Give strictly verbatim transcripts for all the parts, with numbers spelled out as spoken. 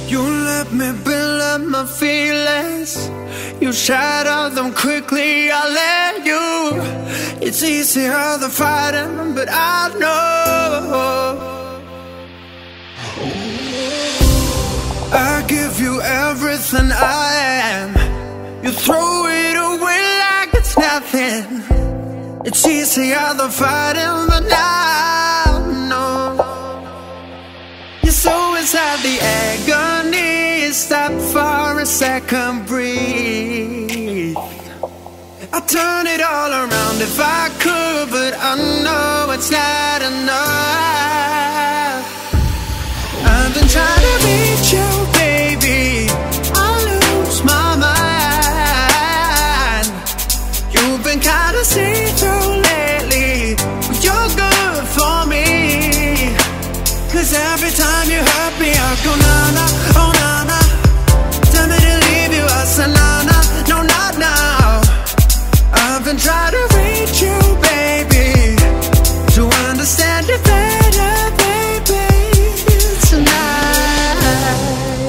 You let me build up my feelings. You shatter them quickly, I let you. It's easier than fighting, but I know I give you everything I am. You throw it away like it's nothing. It's easier than fighting, but I know you're so inside the agony. Stop for a second, breathe. I'd turn it all around if I could, but I know it's not enough. I've been trying to reach you, baby. I lose my mind. You've been kinda see-through lately, but you're good for me. Cause every time you hurt me, I go na-na, oh na-na. Tell me to leave you, I say na-na, no not now. I've been trying to reach you, baby, to understand you better, baby, tonight.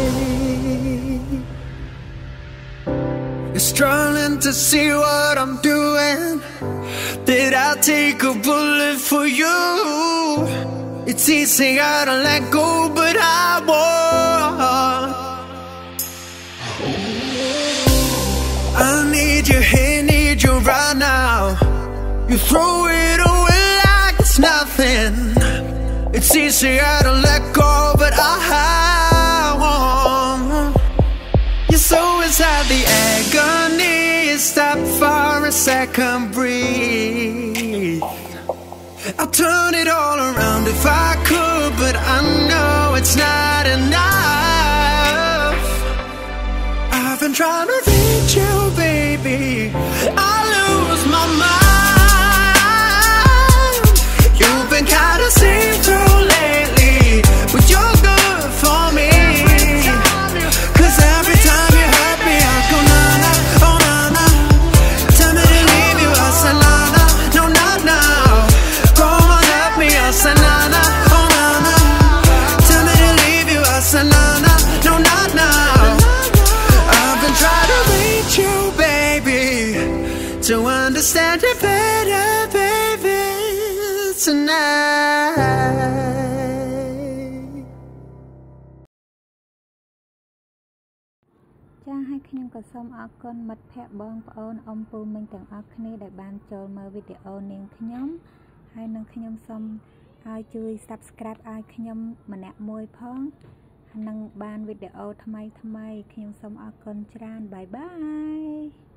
You're struggling to see what I'm doing. Did I take a bullet for you? It's easier to let go, but I won't. I need you here, need you right now. You throw it away like it's nothing. It's easier to let go, but I won't. You're so inside the agony. Stop for a second, breathe. I'll turn it all around if I could, but I know it's not enough. I've been trying to reach you, baby. I lose my mind. You've been kinda see-through lately, but you're good for me. Cause every time you hurt me, I go na-na, oh na-na. Tell me to leave you, I say na-na, no not now. Go on, help me, I say na-na, oh na-na. Tell me to leave you, I say na-na, no not now. I've been trying to reach you, baby, to understand you better, baby, tonight. ចា៎ហើយខ្ញុំក៏សូមអរគុណមិត្តភ័ក្តិបងប្អូនអ៊ំពូមីងទាំងអស់គ្នាដែលបានចូលមើលវីដេអូនាងខ្ញុំហើយនឹងខ្ញុំសូមឲ្យជួយ Subscribe ឲ្យខ្ញុំម្នាក់មួយផងនឹងបានវីដេអូថ្មីថ្មីខ្ញុំសូមអរគុណច្រើនបាយបាយ